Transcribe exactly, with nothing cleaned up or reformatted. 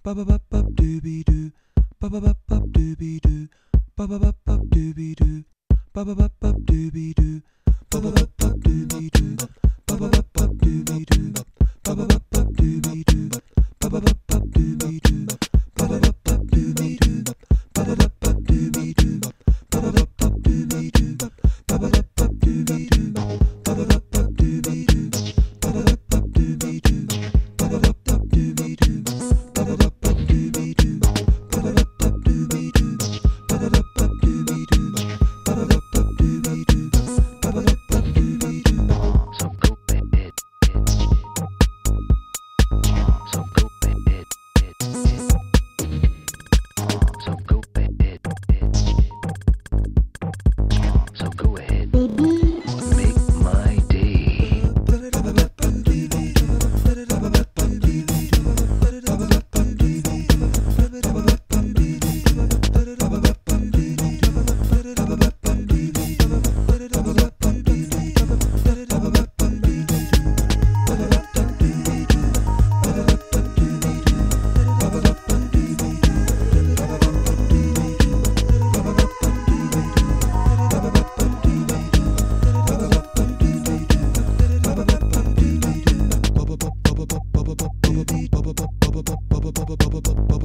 ba ba ba ba dooby doo, ba ba ba ba dooby doo, ba ba ba ba dooby doo, ba ba ba ba dooby doo, ba ba ba ba dooby doo, ba ba ba ba dooby doo, ba ba ba ba dooby doo, ba ba ba ba dooby doo, ba ba ba ba dooby doo, ba ba ba ba dooby doo, ba ba ba ba dooby doo, ba ba ba ba dooby doo, ba ba ba ba dooby doo, ba ba ba ba dooby doo, ba ba ba ba dooby doo, ba ba ba ba dooby doo, ba ba ba ba dooby doo, ba ba ba ba dooby doo, ba ba ba ba dooby doo, ba ba ba ba dooby doo. So go ahead, so go ahead, so go ahead, so go ahead, make my day. Bubba